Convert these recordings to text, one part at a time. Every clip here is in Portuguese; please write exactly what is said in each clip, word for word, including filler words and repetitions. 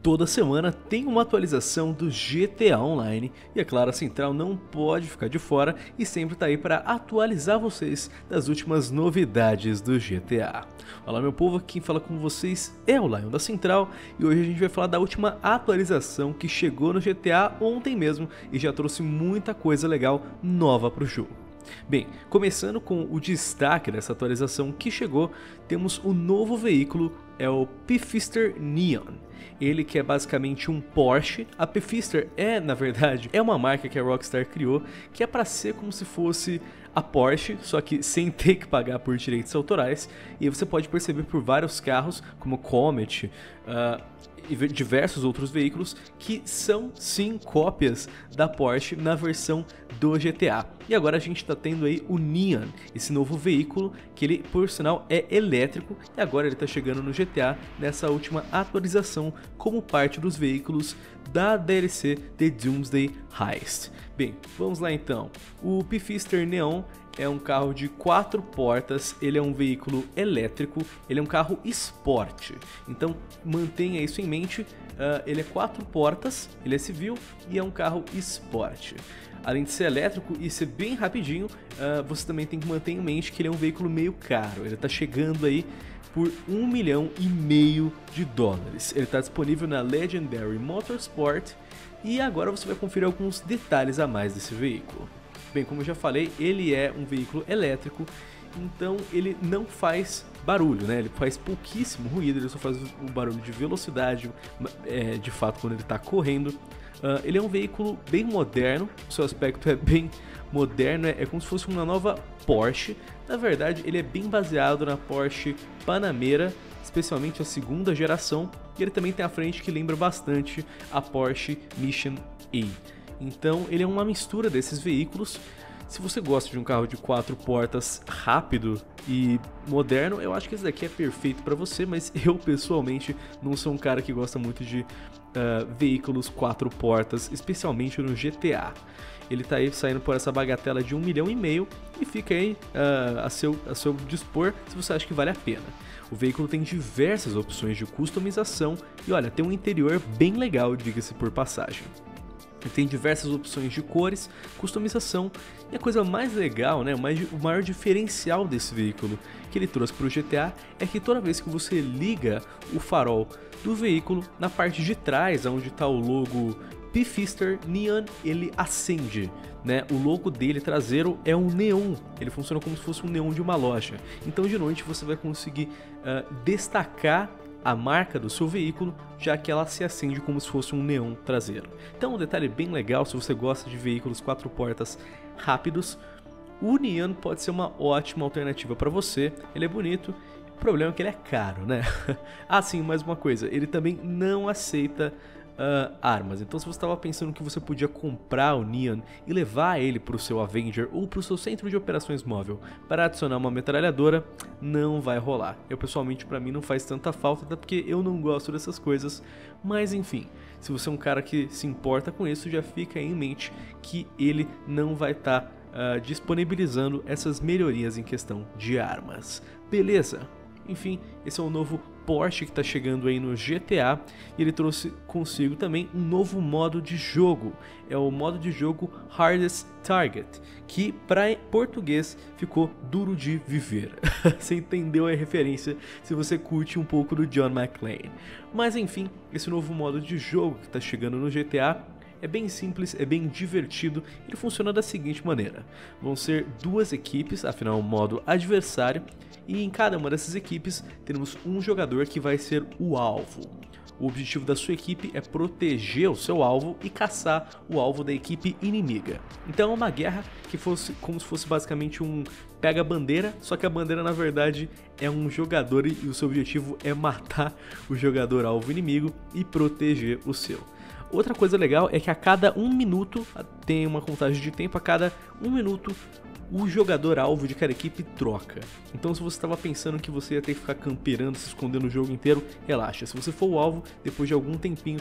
Toda semana tem uma atualização do G T A Online e é claro, a Central não pode ficar de fora e sempre está aí para atualizar vocês das últimas novidades do G T A. Olá meu povo, quem fala com vocês é o Lion da Central e hoje a gente vai falar da última atualização que chegou no G T A ontem mesmo e já trouxe muita coisa legal nova para o jogo. Bem, começando com o destaque dessa atualização que chegou, temos o novo veículo, é o Pfister Neon. Ele que é basicamente um Porsche. A Pfister é, na verdade, é uma marca que a Rockstar criou, que é para ser como se fosse a Porsche, só que sem ter que pagar por direitos autorais. E aí você pode perceber por vários carros, como Comet, uh, e diversos outros veículos que são sim cópias da Porsche na versão do G T A. E agora a gente está tendo aí o Neon, esse novo veículo que ele por sinal é elétrico e agora ele está chegando no G T A nessa última atualização como parte dos veículos da D L C The Doomsday Heist. Bem, vamos lá então. O Pfister Neon é um carro de quatro portas, ele é um veículo elétrico, ele é um carro esporte, então mantenha isso em mente, uh, ele é quatro portas, ele é civil e é um carro esporte. Além de ser elétrico e ser bem rapidinho, uh, você também tem que manter em mente que ele é um veículo meio caro, ele está chegando aí por um milhão e meio de dólares. Ele está disponível na Legendary Motorsport e agora você vai conferir alguns detalhes a mais desse veículo. Bem, como eu já falei, ele é um veículo elétrico, então ele não faz barulho, né? Ele faz pouquíssimo ruído, ele só faz o barulho de velocidade, é, de fato, quando ele está correndo. Uh, ele é um veículo bem moderno, o seu aspecto é bem moderno, é, é como se fosse uma nova Porsche. Na verdade, ele é bem baseado na Porsche Panamera, especialmente a segunda geração, e ele também tem a frente que lembra bastante a Porsche Mission A. Então ele é uma mistura desses veículos. Se você gosta de um carro de quatro portas rápido e moderno, eu acho que esse daqui é perfeito para você, mas eu pessoalmente não sou um cara que gosta muito de uh, veículos quatro portas, especialmente no G T A. Ele está aí saindo por essa bagatela de um milhão e meio e fica aí uh, a, seu, a seu dispor se você acha que vale a pena. O veículo tem diversas opções de customização e olha, tem um interior bem legal, diga-se por passagem. Ele tem diversas opções de cores, customização e a coisa mais legal, né, o, mais, o maior diferencial desse veículo que ele trouxe para o G T A é que toda vez que você liga o farol do veículo, na parte de trás, onde está o logo Pfister Neon, ele acende, né? O logo dele traseiro é um neon, ele funciona como se fosse um neon de uma loja. Então de noite você vai conseguir uh, destacar a marca do seu veículo, já que ela se acende como se fosse um neon traseiro. Então um detalhe bem legal, se você gosta de veículos quatro portas rápidos, o Neon pode ser uma ótima alternativa para você. Ele é bonito, o problema é que ele é caro, né? Ah sim, mais uma coisa, ele também não aceita Uh, armas, então se você estava pensando que você podia comprar o Neon e levar ele para o seu Avenger ou para o seu centro de operações móvel para adicionar uma metralhadora, não vai rolar. Eu pessoalmente, para mim não faz tanta falta, até porque eu não gosto dessas coisas, mas enfim, se você é um cara que se importa com isso, já fica em mente que ele não vai estar tá, uh, disponibilizando essas melhorias em questão de armas. Beleza? Enfim, esse é o novo Porsche que está chegando aí no G T A e ele trouxe consigo também um novo modo de jogo. É o modo de jogo Hardest Target, que para português ficou duro de viver. Você entendeu a referência se você curte um pouco do John McClane. Mas enfim, esse novo modo de jogo que está chegando no G T A é bem simples, é bem divertido, ele funciona da seguinte maneira: vão ser duas equipes, afinal o modo adversário, e em cada uma dessas equipes teremos um jogador que vai ser o alvo. O objetivo da sua equipe é proteger o seu alvo e caçar o alvo da equipe inimiga. Então é uma guerra que fosse como se fosse basicamente um pega-bandeira, só que a bandeira na verdade é um jogador e o seu objetivo é matar o jogador alvo inimigo e proteger o seu. Outra coisa legal é que a cada um minuto, tem uma contagem de tempo, a cada um minuto o jogador alvo de cada equipe troca. Então se você estava pensando que você ia ter que ficar camperando, se escondendo o jogo inteiro, relaxa. Se você for o alvo, depois de algum tempinho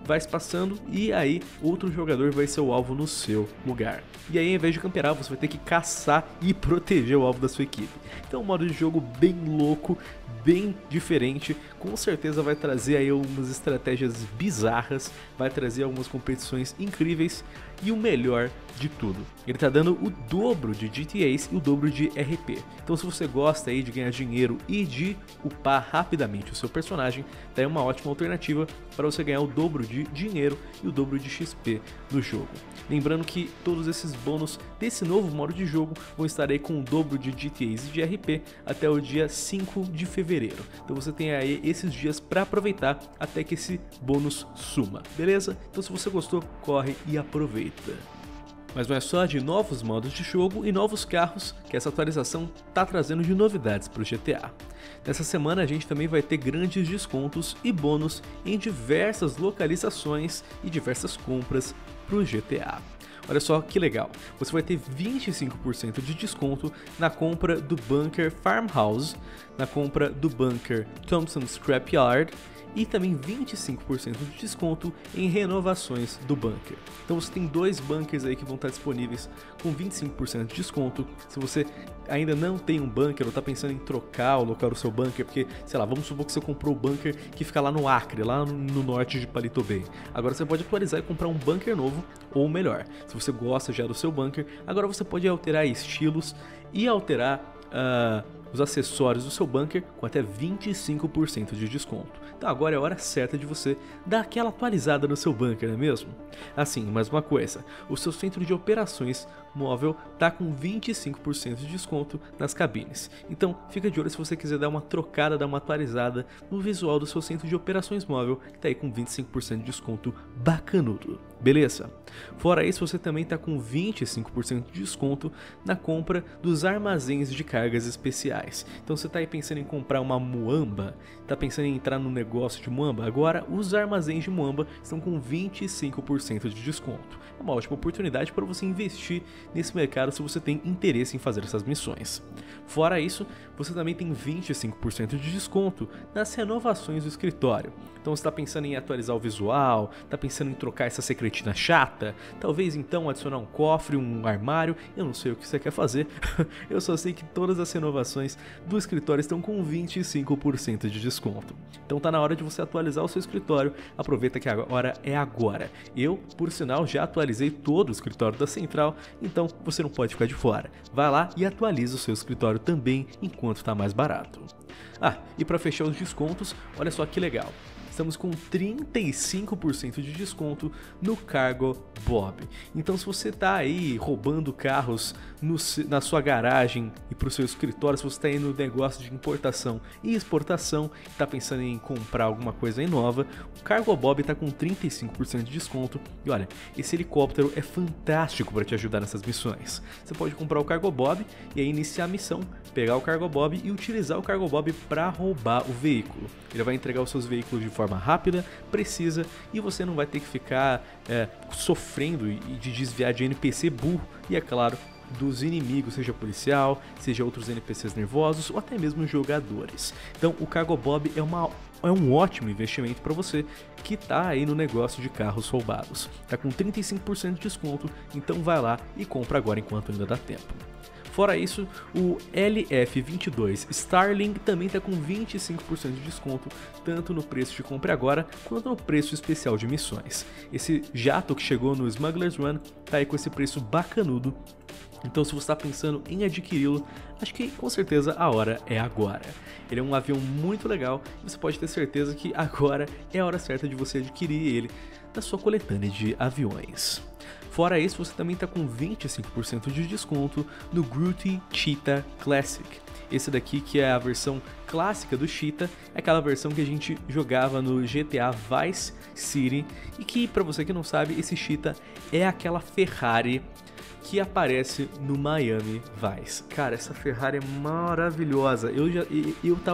vai se passando e aí outro jogador vai ser o alvo no seu lugar. E aí, ao invés de camperar, você vai ter que caçar e proteger o alvo da sua equipe. Então, um modo de jogo bem louco, bem diferente, com certeza vai trazer aí algumas estratégias bizarras, vai trazer algumas competições incríveis e o melhor de tudo, ele tá dando o dobro de G T As e o dobro de R P. Então se você gosta aí de ganhar dinheiro e de upar rapidamente o seu personagem, tá aí uma ótima alternativa para você ganhar o dobro de dinheiro e o dobro de X P no jogo. Lembrando que todos esses bônus desse novo modo de jogo vão estar aí com o dobro de G T As e de R P até o dia cinco de fevereiro. Então você tem aí esses dias para aproveitar até que esse bônus suma, beleza? Então se você gostou, corre e aproveita. Mas não é só de novos modos de jogo e novos carros que essa atualização está trazendo de novidades para o G T A. Nessa semana a gente também vai ter grandes descontos e bônus em diversas localizações e diversas compras para o G T A. Olha só que legal, você vai ter vinte e cinco por cento de desconto na compra do Bunker Farmhouse, na compra do Bunker Thompson Scrapyard e também vinte e cinco por cento de desconto em renovações do bunker. Então você tem dois bunkers aí que vão estar disponíveis com vinte e cinco por cento de desconto. Se você ainda não tem um bunker ou está pensando em trocar ou locar o seu bunker, porque, sei lá, vamos supor que você comprou o bunker que fica lá no Acre, lá no norte de Palito Bay. Agora você pode atualizar e comprar um bunker novo, ou melhor, se você gosta já do seu bunker, agora você pode alterar estilos e alterar uh, os acessórios do seu bunker com até vinte e cinco por cento de desconto. Então agora é a hora certa de você dar aquela atualizada no seu bunker, não é mesmo? Assim, mais uma coisa, o seu centro de operações móvel tá com vinte e cinco por cento de desconto nas cabines. Então fica de olho se você quiser dar uma trocada, dar uma atualizada no visual do seu centro de operações móvel, que tá aí com vinte e cinco por cento de desconto bacanudo. Beleza? Fora isso, você também está com vinte e cinco por cento de desconto na compra dos armazéns de cargas especiais. Então você está aí pensando em comprar uma muamba, está pensando em entrar no negócio de muamba? Agora os armazéns de muamba estão com vinte e cinco por cento de desconto. É uma ótima oportunidade para você investir nesse mercado se você tem interesse em fazer essas missões. Fora isso, você também tem vinte e cinco por cento de desconto nas renovações do escritório. Então você está pensando em atualizar o visual, está pensando em trocar essa secretina chata, talvez então adicionar um cofre, um armário, eu não sei o que você quer fazer, eu só sei que todas as renovações do escritório estão com vinte e cinco por cento de desconto. Então tá na hora de você atualizar o seu escritório, aproveita que a hora é agora. Eu, por sinal, já atualizei todo o escritório da Central, então você não pode ficar de fora. Vai lá e atualiza o seu escritório também enquanto está mais barato. Ah, e para fechar os descontos, olha só que legal. Estamos com trinta e cinco por cento de desconto no Cargo Bob. Então se você está aí roubando carros no, na sua garagem e para o seu escritório, se você está aí no negócio de importação e exportação, está pensando em comprar alguma coisa aí nova, o Cargo Bob está com trinta e cinco por cento de desconto. E olha, esse helicóptero é fantástico para te ajudar nessas missões. Você pode comprar o Cargo Bob e aí iniciar a missão, pegar o Cargo Bob e utilizar o Cargo Bob para roubar o veículo. Ele vai entregar os seus veículos de forma rápida, precisa, e você não vai ter que ficar é, sofrendo e de desviar de N P C burro e, é claro, dos inimigos, seja policial, seja outros N P Cs nervosos ou até mesmo jogadores. Então o Cargo Bob é, uma, é um ótimo investimento para você que está aí no negócio de carros roubados. Está com trinta e cinco por cento de desconto, então vai lá e compra agora enquanto ainda dá tempo. Fora isso, o L F vinte e dois Starling também está com vinte e cinco por cento de desconto, tanto no preço de compra agora, quanto no preço especial de missões. Esse jato que chegou no Smuggler's Run está aí com esse preço bacanudo, então se você está pensando em adquiri-lo, acho que com certeza a hora é agora. Ele é um avião muito legal e você pode ter certeza que agora é a hora certa de você adquirir ele na sua coletânea de aviões. Fora isso, você também está com vinte e cinco por cento de desconto no Grootty Cheetah Classic. Esse daqui que é a versão clássica do Cheetah, é aquela versão que a gente jogava no G T A Vice City e que, para você que não sabe, esse Cheetah é aquela Ferrari que aparece no Miami Vice. Cara, essa Ferrari é maravilhosa. Eu já eu tava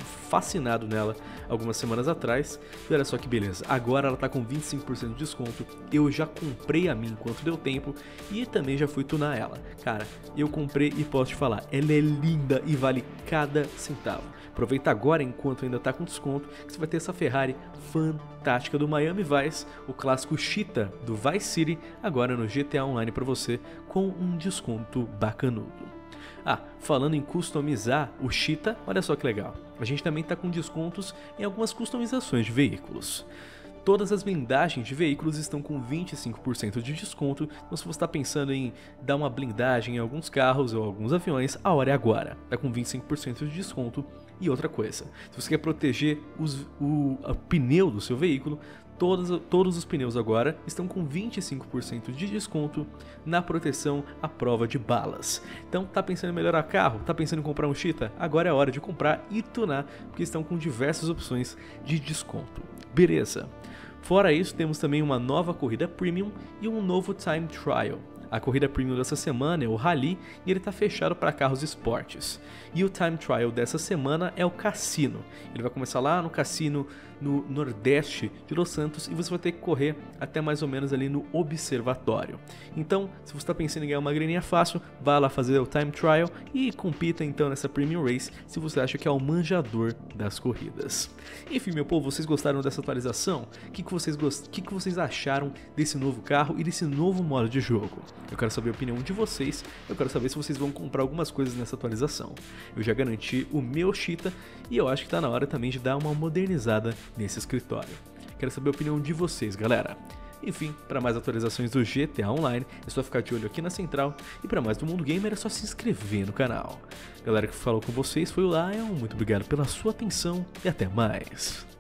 fascinado nela algumas semanas atrás. E olha só que beleza, agora ela tá com vinte e cinco por cento de desconto. Eu já comprei a minha enquanto deu tempo e também já fui tunar ela. Cara, eu comprei e posso te falar, ela é linda e vale cada centavo. Aproveita agora enquanto ainda tá com desconto, que você vai ter essa Ferrari fantástica do Miami Vice, o clássico Cheetah do Vice City, agora no G T A Online para você com um desconto bacanudo. Ah, falando em customizar o Cheetah, olha só que legal, a gente também está com descontos em algumas customizações de veículos. Todas as blindagens de veículos estão com vinte e cinco por cento de desconto, então se você está pensando em dar uma blindagem em alguns carros ou alguns aviões, a hora é agora, está com vinte e cinco por cento de desconto. E outra coisa, se você quer proteger os, o, o pneu do seu veículo, todos, todos os pneus agora estão com vinte e cinco por cento de desconto na proteção à prova de balas. Então, tá pensando em melhorar carro? Tá pensando em comprar um Cheetah? Agora é a hora de comprar e tunar, porque estão com diversas opções de desconto. Beleza? Fora isso, temos também uma nova corrida Premium e um novo Time Trial. A corrida Premium dessa semana é o Rally e ele está fechado para carros esportes. E o Time Trial dessa semana é o Cassino. Ele vai começar lá no Cassino no Nordeste de Los Santos e você vai ter que correr até mais ou menos ali no Observatório. Então, se você está pensando em ganhar uma graninha fácil, vá lá fazer o Time Trial e compita então nessa Premium Race se você acha que é o manjador das corridas. Enfim, meu povo, vocês gostaram dessa atualização? O que, que, vocês, gost... que, que vocês acharam desse novo carro e desse novo modo de jogo? Eu quero saber a opinião de vocês, eu quero saber se vocês vão comprar algumas coisas nessa atualização. Eu já garanti o meu Cheetah e eu acho que está na hora também de dar uma modernizada nesse escritório. Quero saber a opinião de vocês, galera. Enfim, para mais atualizações do G T A Online, é só ficar de olho aqui na central e para mais do Mundo Gamer é só se inscrever no canal. Galera que falou com vocês foi o Lion, muito obrigado pela sua atenção e até mais.